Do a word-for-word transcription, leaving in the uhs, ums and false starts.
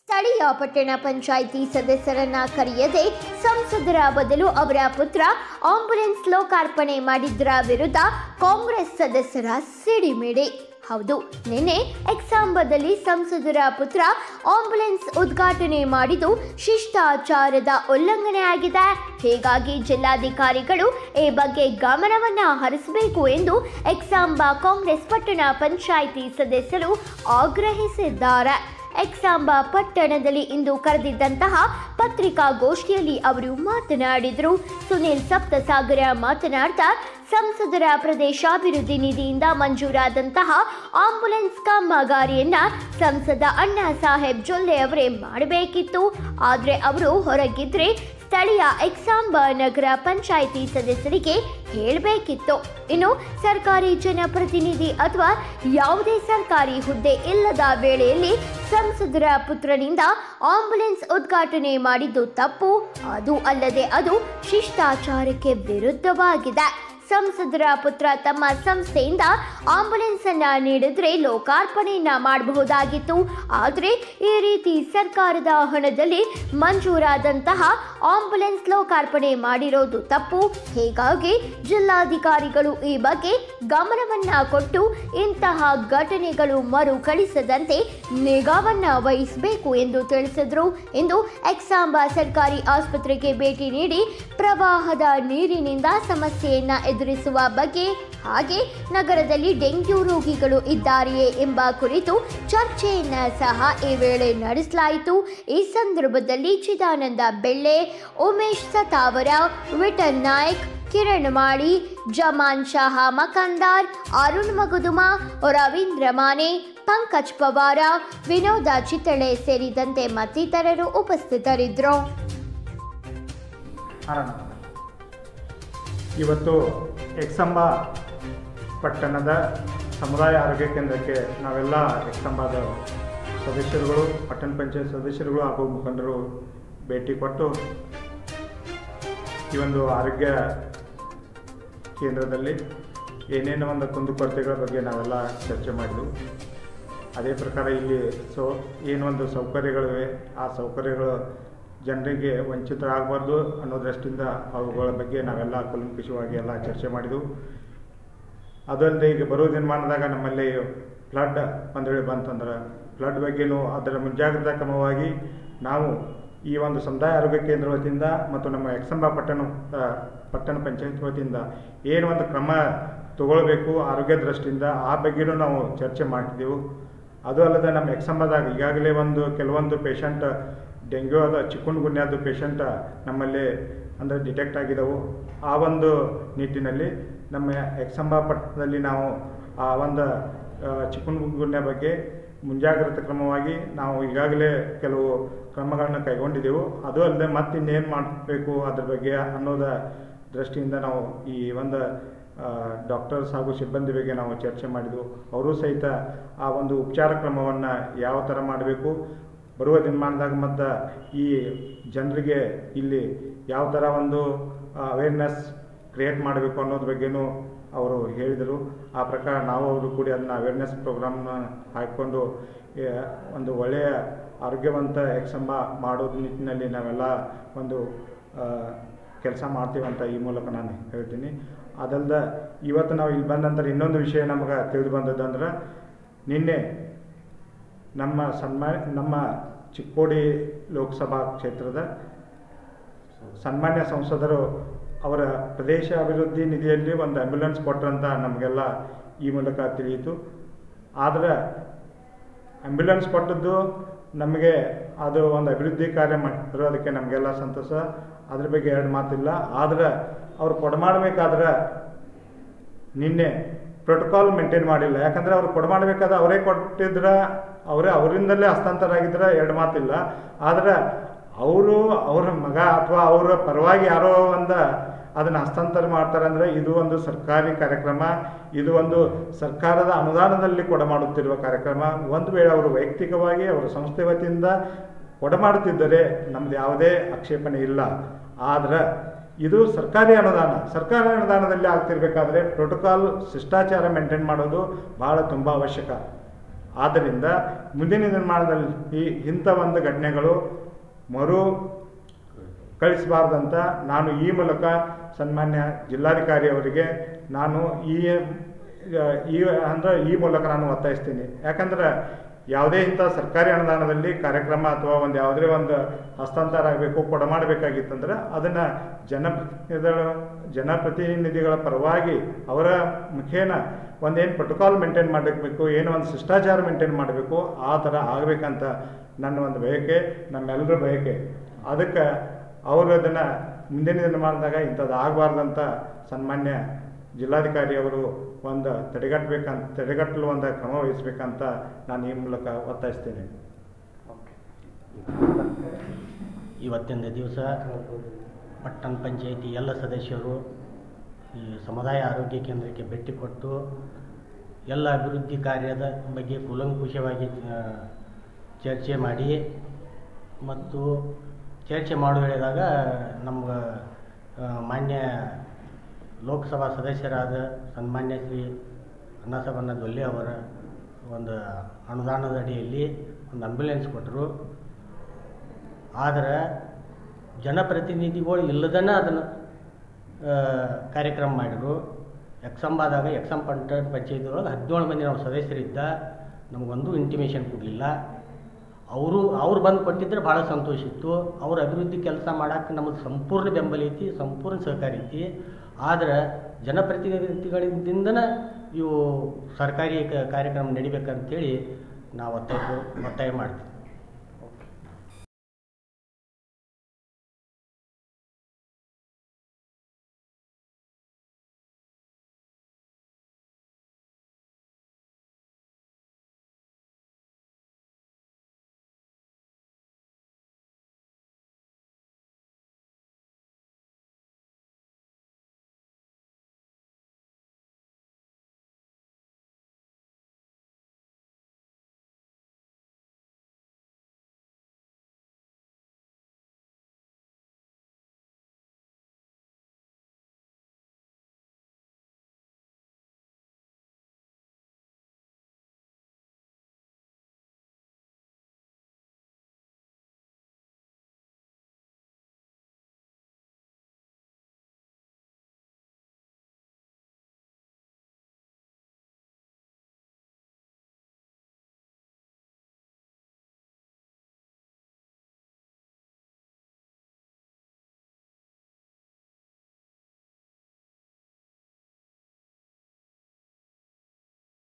ಸ್ಥಳೀಯ ಪಟ್ಟಣ ಪಂಚಾಯಿತಿ ಸದಸ್ಯರನ್ನ ಕರೆಯದೆ ಸಂಸದರ ಬದಲು ಅವರ ಪುತ್ರ ಆಂಬ್ಯುಲೆನ್ಸ್ ಲೋಕಾರ್ಪಣೆ ಮಾಡಿದ್ದರ ವಿರುದ್ಧ ಕಾಂಗ್ರೆಸ್ ಸದಸ್ಯರ ಸಿಡಿಮಿಡಿ. ಹೌದು, ನಿನ್ನೆ ಎಕ್ಸಾಂಬದಲ್ಲಿ ಸಂಸದರ ಪುತ್ರ ಆಂಬ್ಯುಲೆನ್ಸ್ ಉದ್ಘಾಟನೆ ಮಾಡಿದ್ದು ಶಿಷ್ಟಾಚಾರದ ಉಲ್ಲಂಘನೆ ಆಗಿದೆ. ಹೀಗಾಗಿ ಜಿಲ್ಲಾಧಿಕಾರಿಗಳು ಈ ಬಗ್ಗೆ ಗಮನವನ್ನ ಹರಿಸಬೇಕು ಎಂದು ಎಕ್ಸಾಂಬ ಕಾಂಗ್ರೆಸ್ ಪಟ್ಟಣ ಪಂಚಾಯಿತಿ ಸದಸ್ಯರು ಆಗ್ರಹಿಸಿದ್ದಾರೆ. ಎಕ್ಸಾಂಬ ಪಟ್ಟಣದಲ್ಲಿ ಇಂದು ಕರೆದಿದ್ದಂತಹ ಪತ್ರಿಕಾಗೋಷ್ಠಿಯಲ್ಲಿ ಅವರು ಮಾತನಾಡಿದರು. ಸುನಿಲ್ ಸಪ್ತಸಾಗರ ಮಾತನಾಡ್ತಾ, ಸಂಸದರ ಪ್ರದೇಶಾಭಿವೃದ್ಧಿ ನಿಧಿಯಿಂದ ಮಂಜೂರಾದಂತಹ ಆಂಬ್ಯುಲೆನ್ಸ್ ಕಾಮಗಾರಿಯನ್ನ ಸಂಸದ ಅಣ್ಣಾ ಸಾಹೇಬ್ ಜೊಲ್ಲೆ ಅವರೇ ಮಾಡಬೇಕಿತ್ತು. ಆದರೆ ಅವರು ಹೊರಗಿದ್ರೆ ಸ್ಥಳೀಯ ಎಕ್ಸಾಂಬ ನಗರ ಪಂಚಾಯಿತಿ ಸದಸ್ಯರಿಗೆ ಹೇಳಬೇಕಿತ್ತು. ಇನ್ನು ಸರ್ಕಾರಿ ಜನಪ್ರತಿನಿಧಿ ಅಥವಾ ಯಾವುದೇ ಸರ್ಕಾರಿ ಹುದ್ದೆ ಇಲ್ಲದ ವೇಳೆಯಲ್ಲಿ ಸಂಸದರ ಪುತ್ರನಿಂದ ಆಂಬ್ಯುಲೆನ್ಸ್ ಉದ್ಘಾಟನೆ ಮಾಡಿದ್ದು ತಪ್ಪು. ಅದು ಅಲ್ಲದೆ ಅದು ಶಿಷ್ಟಾಚಾರಕ್ಕೆ ವಿರುದ್ಧವಾಗಿದೆ. ಸಂಸದರ ಪುತ್ರ ತಮ್ಮ ಸಂಸ್ಥೆಯಿಂದ ಆಂಬ್ಯುಲೆನ್ಸ್ ಅನ್ನ ನೀಡಿದ್ರೆ ಲೋಕಾರ್ಪಣೆಯನ್ನ ಮಾಡಬಹುದಾಗಿತ್ತು. ಆದರೆ ಈ ರೀತಿ ಸರ್ಕಾರದ ಹಣದಲ್ಲಿ ಮಂಜೂರಾದಂತಹ ಆಂಬ್ಯುಲೆನ್ಸ್ ಲೋಕಾರ್ಪಣೆ ಮಾಡಿರೋದು ತಪ್ಪು. ಹೀಗಾಗಿ ಜಿಲ್ಲಾಧಿಕಾರಿಗಳು ಈ ಬಗ್ಗೆ ಗಮನವನ್ನ ಕೊಟ್ಟು ಇಂತಹ ಘಟನೆಗಳು ಮರುಕಳಿಸದಂತೆ ನಿಗಾವನ್ನ ವಹಿಸಬೇಕು ಎಂದು ತಿಳಿಸಿದರು. ಇಂದು ಎಕ್ಸಾಂಬ ಸರ್ಕಾರಿ ಆಸ್ಪತ್ರೆಗೆ ಭೇಟಿ ನೀಡಿ ಪ್ರವಾಹದ ನೀರಿನಿಂದ ಸಮಸ್ಯೆಯನ್ನ ಎದುರಿಸುವ ಬಗ್ಗೆ ಹಾಗೆ ನಗರದಲ್ಲಿ ಡೆಂಗ್ಯೂ ರೋಗಿಗಳು ಇದ್ದಾರೆಯೇ ಎಂಬ ಕುರಿತು ಚರ್ಚೆಯನ್ನ ಸಹ ಈ ವೇಳೆ ನಡೆಸಲಾಯಿತು. ಈ ಸಂದರ್ಭದಲ್ಲಿ ಚಿದಾನಂದ ಬೆಳ್ಳೆ, ಉಮೇಶ್ ಸತಾವರ, ವಿಠಲ್ ನಾಯ್ಕ್, ಕಿರಣ್ ಮಾಳಿ, ಜಮಾನ್ ಶಾಹ ಮಕಂದಾರ್, ಅರುಣ್ ಮಗುದುಮ, ರವೀಂದ್ರ ಮಾನೆ, ಪಂಕಜ್ ಪವಾರ, ವಿನೋದ ಚಿತ್ತಳೆ ಸೇರಿದಂತೆ ಮತ್ತಿತರರು ಉಪಸ್ಥಿತರಿದ್ದರು. ಇವತ್ತು ಎಕ್ಸಾಂಬ ಪಟ್ಟಣದ ಸಮುದಾಯ ಆರೋಗ್ಯ ಕೇಂದ್ರಕ್ಕೆ ನಾವೆಲ್ಲ ಎಕ್ಸಾಂಬದ ಸದಸ್ಯರುಗಳು, ಪಟ್ಟಣ ಪಂಚಾಯತ್ ಸದಸ್ಯರುಗಳು ಹಾಗೂ ಮುಖಂಡರು ಭೇಟಿ ಕೊಟ್ಟು ಈ ಒಂದು ಆರೋಗ್ಯ ಕೇಂದ್ರದಲ್ಲಿ ಏನೇನೋ ಒಂದು ಕುಂದುಕೊರತೆಗಳ ಬಗ್ಗೆ ನಾವೆಲ್ಲ ಚರ್ಚೆ ಮಾಡಿದೆವು. ಅದೇ ಪ್ರಕಾರ ಇಲ್ಲಿ ಸೌ ಏನೊಂದು ಸೌಕರ್ಯಗಳಿವೆ, ಆ ಸೌಕರ್ಯಗಳು ಜನರಿಗೆ ವಂಚಿತರಾಗಬಾರ್ದು ಅನ್ನೋ ದೃಷ್ಟಿಯಿಂದ ಅವುಗಳ ಬಗ್ಗೆ ನಾವೆಲ್ಲ ಕೂಲಂಕಷವಾಗಿ ಎಲ್ಲ ಚರ್ಚೆ ಮಾಡಿದೆವು. ಅದಲ್ಲದೆ ಈಗ ಬರೋ ದಿನಮಾನದಾಗ ನಮ್ಮಲ್ಲಿ ಫ್ಲಡ್ ಒಂದು ವೇಳೆ ಬಂತಂದ್ರೆ ಫ್ಲಡ್ ಬಗ್ಗೆಯೂ ಅದರ ಮುಂಜಾಗ್ರತಾ ಕ್ರಮವಾಗಿ ನಾವು ಈ ಒಂದು ಸಮುದಾಯ ಆರೋಗ್ಯ ಕೇಂದ್ರ ವತಿಯಿಂದ ಮತ್ತು ನಮ್ಮ ಎಕ್ಸಾಂಬ ಪಟ್ಟಣ ಪಟ್ಟಣ ಪಂಚಾಯತ್ ವತಿಯಿಂದ ಏನು ಒಂದು ಕ್ರಮ ತಗೊಳ್ಬೇಕು ಆರೋಗ್ಯ ದೃಷ್ಟಿಯಿಂದ ಆ ಬಗ್ಗೆಯೂ ನಾವು ಚರ್ಚೆ ಮಾಡಿದ್ದೆವು. ಅದು ಅಲ್ಲದೆ ನಮ್ಮ ಎಕ್ಸಾಂಬದಾಗ ಈಗಾಗಲೇ ಒಂದು ಕೆಲವೊಂದು ಪೇಷಂಟ್ ಡೆಂಗ್ಯೂ ಆದ ಚಿಕುನ್ ಗುನ್ಯಾದ ಪೇಷಂಟ್ ನಮ್ಮಲ್ಲಿ ಅಂದರೆ ಡಿಟೆಕ್ಟ್ ಆಗಿದ್ದವು. ಆ ಒಂದು ನಿಟ್ಟಿನಲ್ಲಿ ನಮ್ಮ ಎಕ್ಸಾಂಬ ಪಟ್ಟಣದಲ್ಲಿ ನಾವು ಆ ಒಂದು ಚಿಕುನ್ ಗುನ್ಯಾ ಬಗ್ಗೆ ಮುಂಜಾಗ್ರತಾ ಕ್ರಮವಾಗಿ ನಾವು ಈಗಾಗಲೇ ಕೆಲವು ಕ್ರಮಗಳನ್ನು ಕೈಗೊಂಡಿದ್ದೆವು. ಅದು ಅಲ್ಲದೆ ಮತ್ತೆ ಇನ್ನೇನು ಮಾಡಬೇಕು ಅದ್ರ ಬಗ್ಗೆ ಅನ್ನೋದ ದೃಷ್ಟಿಯಿಂದ ನಾವು ಈ ಒಂದು ಡಾಕ್ಟರ್ಸ್ ಹಾಗೂ ಸಿಬ್ಬಂದಿ ಬಗ್ಗೆ ನಾವು ಚರ್ಚೆ ಮಾಡಿದೆವು. ಅವರು ಸಹಿತ ಆ ಒಂದು ಉಪಚಾರ ಕ್ರಮವನ್ನು ಯಾವ ಥರ ಮಾಡಬೇಕು, ಬರುವ ದಿನಮಾನದಾಗ ಮತ್ತು ಈ ಜನರಿಗೆ ಇಲ್ಲಿ ಯಾವ ಥರ ಒಂದು ಅವೇರ್ನೆಸ್ ಕ್ರಿಯೇಟ್ ಮಾಡಬೇಕು ಅನ್ನೋದ್ರ ಬಗ್ಗೆಯೂ ಅವರು ಹೇಳಿದರು. ಆ ಪ್ರಕಾರ ನಾವು ಅವರು ಕೂಡಿ ಅದನ್ನು ಅವೇರ್ನೆಸ್ ಪ್ರೋಗ್ರಾಮ್ನ ಹಾಕಿಕೊಂಡು ಒಂದು ಒಳ್ಳೆಯ ಆರೋಗ್ಯವಂತ ಎಕ್ಸಾಂಬ ಮಾಡೋದು ನಿಟ್ಟಿನಲ್ಲಿ ನಾವೆಲ್ಲ ಒಂದು ಕೆಲಸ ಮಾಡ್ತೀವಂತ ಈ ಮೂಲಕ ನಾನು ಹೇಳ್ತೀನಿ. ಅದಲ್ಲದೆ ಇವತ್ತು ನಾವು ಇಲ್ಲಿ ಬಂದ ನಂತರ ಇನ್ನೊಂದು ವಿಷಯ ನಮಗೆ ತಿಳಿದು ಬಂದದ್ದಂದ್ರೆ, ನಿನ್ನೆ ನಮ್ಮ ಸನ್ಮಾನ್ಯ ನಮ್ಮ ಚಿಕ್ಕೋಡಿ ಲೋಕಸಭಾ ಕ್ಷೇತ್ರದ ಸನ್ಮಾನ್ಯ ಸಂಸದರು ಅವರ ಪ್ರದೇಶ ಅಭಿವೃದ್ಧಿ ನಿಧಿಯಲ್ಲಿ ಒಂದು ಆ್ಯಂಬ್ಯುಲೆನ್ಸ್ ಕೊಟ್ಟರಂತ ನಮಗೆಲ್ಲ ಈ ಮೂಲಕ ತಿಳಿಯಿತು. ಆದರೆ ಆ್ಯಂಬ್ಯುಲೆನ್ಸ್ ಕೊಟ್ಟದ್ದು ನಮಗೆ ಅದು ಒಂದು ಅಭಿವೃದ್ಧಿ ಕಾರ್ಯ ಮಾಡಿದ್ರು, ಅದಕ್ಕೆ ನಮಗೆಲ್ಲ ಸಂತೋಷ, ಅದ್ರ ಬಗ್ಗೆ ಎರಡು ಮಾತಿಲ್ಲ. ಆದರೆ ಅವ್ರು ಕೊಡಮಾಡಬೇಕಾದ್ರೆ ನಿನ್ನೆ ಪ್ರೋಟೋಕಾಲ್ ಮೇಂಟೈನ್ ಮಾಡಿಲ್ಲ. ಯಾಕಂದರೆ ಅವ್ರು ಕೊಡಮಾಡಬೇಕಾದ್ರೆ ಅವರೇ ಕೊಟ್ಟಿದ್ರೆ ಅವರೇ ಅವರಿಂದಲೇ ಹಸ್ತಾಂತರ ಆಗಿದ್ರೆ ಎರಡು ಮಾತಿಲ್ಲ. ಆದರೆ ಅವರು ಅವರ ಮಗ ಅಥವಾ ಅವರ ಪರವಾಗಿ ಯಾರೋ ಒಂದು ಅದನ್ನು ಹಸ್ತಾಂತರ ಮಾಡ್ತಾರೆ ಅಂದರೆ ಇದು ಒಂದು ಸರ್ಕಾರಿ ಕಾರ್ಯಕ್ರಮ, ಇದು ಒಂದು ಸರ್ಕಾರದ ಅನುದಾನದಲ್ಲಿ ಕೊಡಮಾಡುತ್ತಿರುವ ಕಾರ್ಯಕ್ರಮ. ಒಂದು ವೇಳೆ ಅವರು ವೈಯಕ್ತಿಕವಾಗಿ ಅವರ ಸಂಸ್ಥೆ ವತಿಯಿಂದ ಕೊಡಮಾಡುತ್ತಿದ್ದರೆ ನಮ್ಮದು ಯಾವುದೇ ಆಕ್ಷೇಪಣೆ ಇಲ್ಲ. ಆದರೆ ಇದು ಸರ್ಕಾರಿ ಅನುದಾನ, ಸರ್ಕಾರಿ ಅನುದಾನದಲ್ಲಿ ಆಗ್ತಿರ್ಬೇಕಾದ್ರೆ ಪ್ರೋಟೋಕಾಲ್ ಶಿಷ್ಟಾಚಾರ ಮೇಂಟೈನ್ ಮಾಡೋದು ಭಾಳ ತುಂಬ ಅವಶ್ಯಕ. ಆದ್ದರಿಂದ ಮುಂದಿನ ನಿರ್ಮಾಣದಲ್ಲಿ ಈ ಇಂಥ ಒಂದು ಘಟನೆಗಳು ಮರು ಕಳಿಸಬಾರ್ದಂತ ನಾನು ಈ ಮೂಲಕ ಸನ್ಮಾನ್ಯ ಜಿಲ್ಲಾಧಿಕಾರಿ ಅವರಿಗೆ ನಾನು ಈ ಈ ಅಂದರೆ ಈ ಮೂಲಕ ನಾನು ಒತ್ತಾಯಿಸ್ತೀನಿ. ಯಾಕಂದ್ರೆ ಯಾವುದೇ ಇಂಥ ಸರ್ಕಾರಿ ಅನುದಾನದಲ್ಲಿ ಕಾರ್ಯಕ್ರಮ ಅಥವಾ ಒಂದು ಯಾವುದೇ ಒಂದು ಹಸ್ತಾಂತರ ಆಗಬೇಕು ಕೊಡ ಮಾಡಬೇಕಾಗಿತ್ತಂದ್ರೆ ಅದನ್ನು ಜನಪ್ರತಿನಿಧಿಗಳ ಜನಪ್ರತಿನಿಧಿಗಳ ಪರವಾಗಿ ಅವರ ಮುಖೇನ ಒಂದೇನು ಪ್ರೋಟೋಕಾಲ್ ಮೇಂಟೈನ್ ಮಾಡಬೇಕು, ಏನು ಒಂದು ಶಿಷ್ಟಾಚಾರ ಮೇಂಟೈನ್ ಮಾಡಬೇಕು, ಆ ಥರ ಆಗಬೇಕಂತ ನನ್ನ ಒಂದು ಬಯಕೆ, ನಮ್ಮೆಲ್ಲರ ಬಯಕೆ. ಅದಕ್ಕೆ ಅವರು ಅದನ್ನು ಮುಂದಿನ ದಿನಮಾನದಾಗ ಇಂಥದ್ದು ಆಗಬಾರ್ದಂತ ಸನ್ಮಾನ್ಯ ಜಿಲ್ಲಾಧಿಕಾರಿ ಅವರು ಒಂದು ತಡೆಗಟ್ಟಬೇಕಂತ ತಡೆಗಟ್ಟಲು ಒಂದು ಕ್ರಮ ವಹಿಸಬೇಕಂತ ನಾನು ಈ ಮೂಲಕ ಒತ್ತಾಯಿಸ್ತೇನೆ. ಇವತ್ತಿನ ದಿವಸ ಪಟ್ಟಣ ಪಂಚಾಯಿತಿ ಎಲ್ಲ ಸದಸ್ಯರು ಈ ಸಮುದಾಯ ಆರೋಗ್ಯ ಕೇಂದ್ರಕ್ಕೆ ಭೇಟಿ ಕೊಟ್ಟು ಎಲ್ಲ ಅಭಿವೃದ್ಧಿ ಕಾರ್ಯದ ಬಗ್ಗೆ ಕೂಲಂಕುಷವಾಗಿ ಚರ್ಚೆ ಮಾಡಿ ಮತ್ತು ಚರ್ಚೆ ಮಾಡುವ ಹೇಳಿದಾಗ ನಮ್ಗೆ ಮಾನ್ಯ ಲೋಕಸಭಾ ಸದಸ್ಯರಾದ ಸನ್ಮಾನ್ಯ ಶ್ರೀ ಅನ್ನಸಬಣ್ಣ ದೊಲ್ಲೆ ಅವರ ಒಂದು ಅನುದಾನದ ಅಡಿಯಲ್ಲಿ ಒಂದು ಆಂಬ್ಯುಲೆನ್ಸ್ ಕೊಟ್ಟರು. ಆದರೆ ಜನಪ್ರತಿನಿಧಿಗಳು ಇಲ್ಲದನ್ನ ಅದನ್ನು ಕಾರ್ಯಕ್ರಮ ಮಾಡಿದರು. ಎಕ್ಸಂಬಾದಾಗ ಎಕ್ಸಂ ಪಂಟ ಪಂಚಾಯತಿಯೊಳಗೆ ಹದಿನೇಳು ಮಂದಿ ನಾವು ಸದಸ್ಯರಿದ್ದ ನಮಗೊಂದು ಇಂಟಿಮೇಷನ್ ಕೊಡಲಿಲ್ಲ. ಅವರು ಅವ್ರು ಬಂದು ಕೊಟ್ಟಿದ್ರೆ ಭಾಳ ಸಂತೋಷ ಇತ್ತು. ಅವ್ರ ಅಭಿವೃದ್ಧಿ ಕೆಲಸ ಮಾಡೋಕ್ಕೆ ನಮಗೆ ಸಂಪೂರ್ಣ ಬೆಂಬಲ ಐತಿ, ಸಂಪೂರ್ಣ ಸಹಕಾರ ಐತಿ. ಆದರೆ ಜನಪ್ರತಿನಿಧಿಗಳಿಂದನೇ ಇವು ಸರ್ಕಾರಿ ಕಾರ್ಯಕ್ರಮ ನಡಿಬೇಕಂತೇಳಿ ನಾವು ಒತ್ತಾಯ ಒತ್ತಾಯ ಮಾಡ್ತೀವಿ.